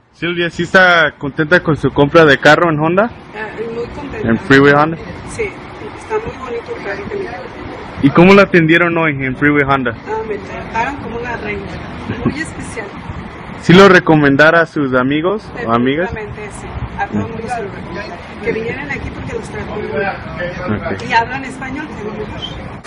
Silvia, ¿sí está contenta con su compra de carro en Honda? Muy contenta. ¿En Freeway Honda? Sí, está muy bonito el carro que me dio. ¿Y cómo la atendieron hoy en Freeway Honda? Me trataron como una reina, muy especial. ¿Sí lo recomendara a sus amigos o amigas? Definitivamente sí, a todo el mundo se lo recomiendo. Que vinieran aquí porque los tratan muy bien. Okay. Y hablan español, que es lo mejor.